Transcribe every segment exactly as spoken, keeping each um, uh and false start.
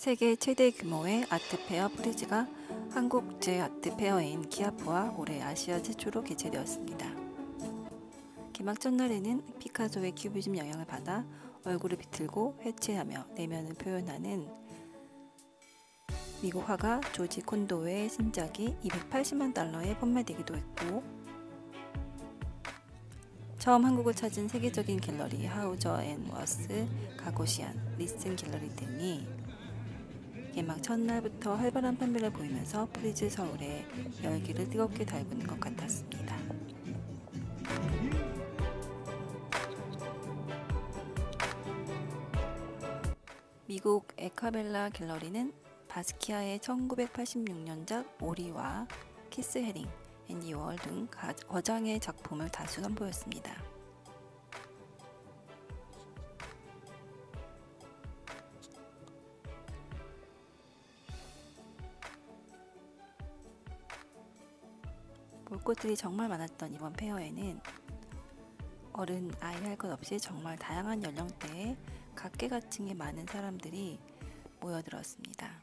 세계 최대 규모의 아트페어 프리즈가 한국 제아트페어인 기아프와 올해 아시아 최초로 개최되었습니다. 개막 첫날에는 피카소의 큐비즘 영향을 받아 얼굴을 비틀고 해체하며 내면을 표현하는 미국 화가 조지 콘도의 신작이 이백팔십만 달러에 판매되기도 했고, 처음 한국을 찾은 세계적인 갤러리 하우저 앤 워스, 가고시안, 리슨 갤러리 등이 개막 첫날부터 활발한 판매를 보이면서 프리즈 서울의 열기를 뜨겁게 달구는 것 같았습니다. 미국 에카벨라 갤러리는 바스키아의 천구백팔십육 년작 오리와 키스 헤링, 앤디 워홀 등 거장의 작품을 다수 선보였습니다. 볼것들이 정말 많았던 이번 페어에는 어른, 아이 할 것 없이 정말 다양한 연령대의 각계각층의 많은 사람들이 모여들었습니다.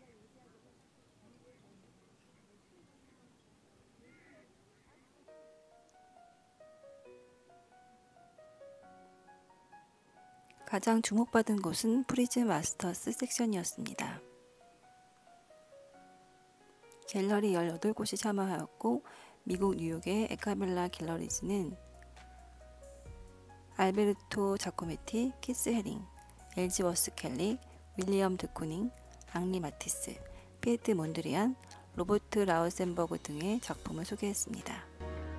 가장 주목받은 곳은 프리즈 마스터스 섹션이었습니다. 갤러리 열여덟 곳이 참여하였고, 미국 뉴욕의 에카벨라 갤러리즈는 알베르토 자코메티, 키스 헤링, 엘지 워스 켈리, 윌리엄 드쿠닝, 앙리 마티스, 피에트 몬드리안, 로버트 라우센버그 등의 작품을 소개했습니다.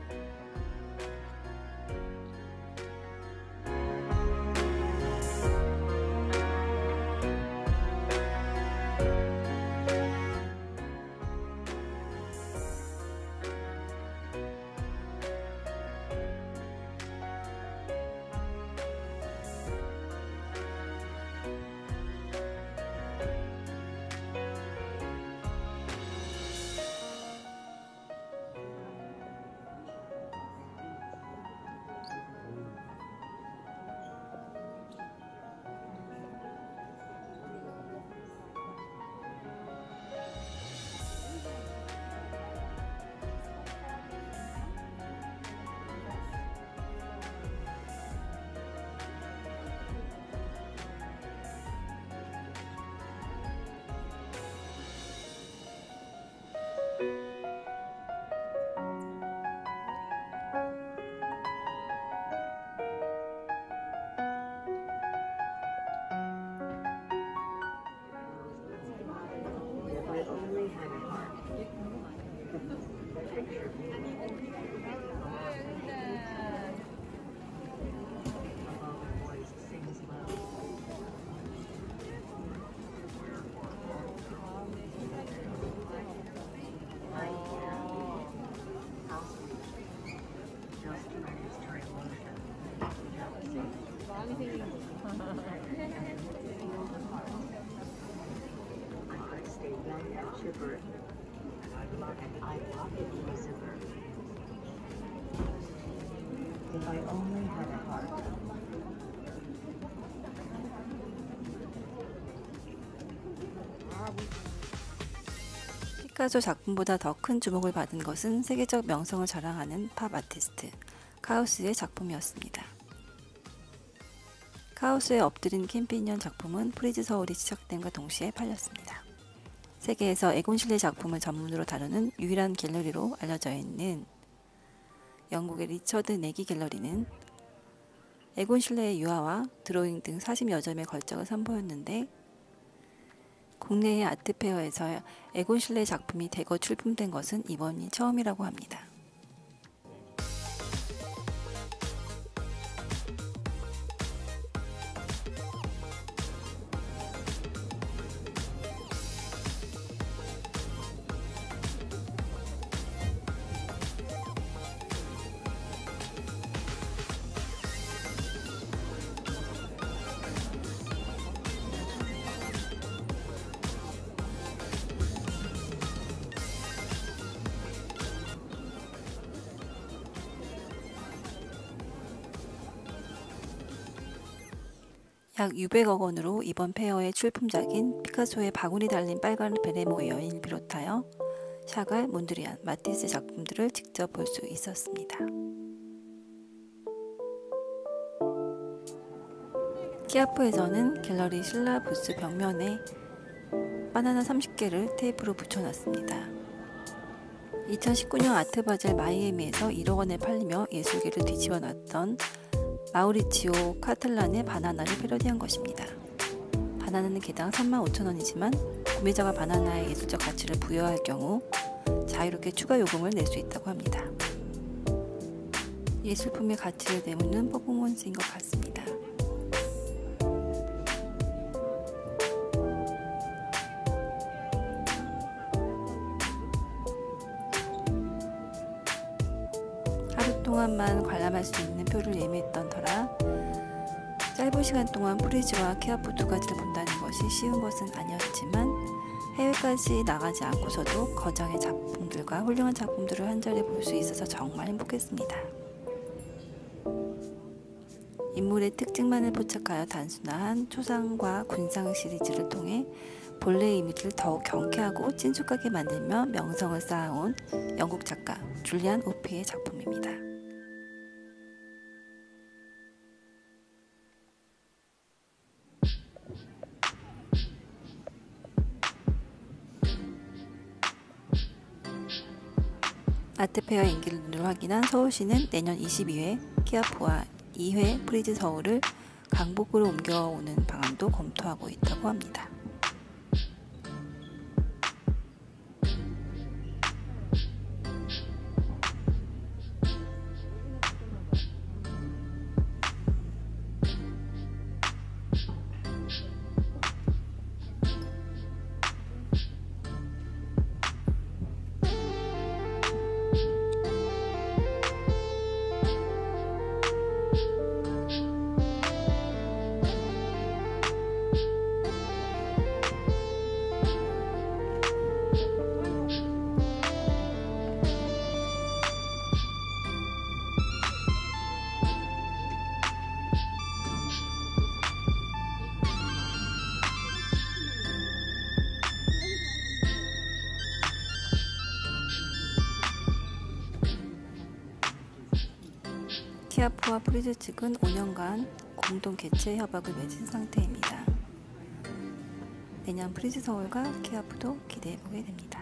피카소 작품보다 더 큰 주목을 받은 것은 세계적 명성을 자랑하는 팝 아티스트 카우스의 작품이었습니다. 카우스의 엎드린 캠페인년 작품은 프리즈 서울이 시작됨과 동시에 팔렸습니다. 세계에서 에곤 실레 작품을 전문으로 다루는 유일한 갤러리로 알려져 있는 영국의 리처드 네기 갤러리는 에곤 실레의 유화와 드로잉 등 사십여 점의 걸작을 선보였는데, 국내의 아트페어에서 에곤 실레 작품이 대거 출품된 것은 이번이 처음이라고 합니다. 약 육백억 원으로 이번 페어의 출품작인 피카소의 바구니 달린 빨간 베레모의 여인을 비롯하여 샤갈, 몬드리안, 마티스 작품들을 직접 볼 수 있었습니다. 키아프에서는 갤러리 신라 부스 벽면에 바나나 삼십 개를 테이프로 붙여놨습니다. 이천십구 년 아트바젤 마이애미에서 일억 원에 팔리며 예술계를 뒤집어 놨던 마우리치오 카틀란의 바나나를 패러디한 것입니다. 바나나는 개당 삼만 오천 원이지만 구매자가 바나나의 예술적 가치를 부여할 경우 자유롭게 추가 요금을 낼 수 있다고 합니다. 예술품의 가치를 내묻는 퍼포먼스인 것 같습니다. 하루 동안만 관람할 수 있는 표를 예매했던 터라 짧은 시간 동안 프리즈와 키아프 두 가지를 본다는 것이 쉬운 것은 아니었지만 해외까지 나가지 않고서도 거장의 작품들과 훌륭한 작품들을 한자리에 볼 수 있어서 정말 행복했습니다. 인물의 특징만을 포착하여 단순한 초상과 군상 시리즈를 통해 본래의 이미지를 더욱 경쾌하고 친숙하게 만들며 명성을 쌓아온 영국 작가 줄리안 오피의 작품입니다. 아트페어 인기를 눈으로 확인한 서울시는 내년 이십이 회 키아프와 이 회 프리즈 서울을 강북으로 옮겨오는 방안도 검토하고 있다고 합니다. 키아프와 프리즈 측은 오 년간 공동 개최 협약을 맺은 상태입니다. 내년 프리즈 서울과 키아프도 기대해보게 됩니다.